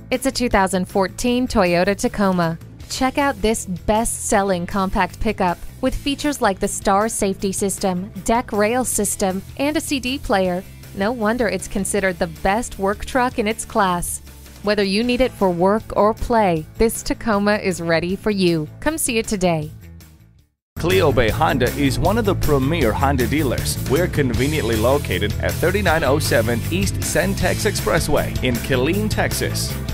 It's a 2014 Toyota Tacoma. Check out this best-selling compact pickup with features like the Star Safety System, deck rail system, and a CD player. No wonder it's considered the best work truck in its class. Whether you need it for work or play, this Tacoma is ready for you. Come see it today. Cleo Bay Honda is one of the premier Honda dealers. We're conveniently located at 3907 East Cen-Tex Expressway in Killeen, Texas.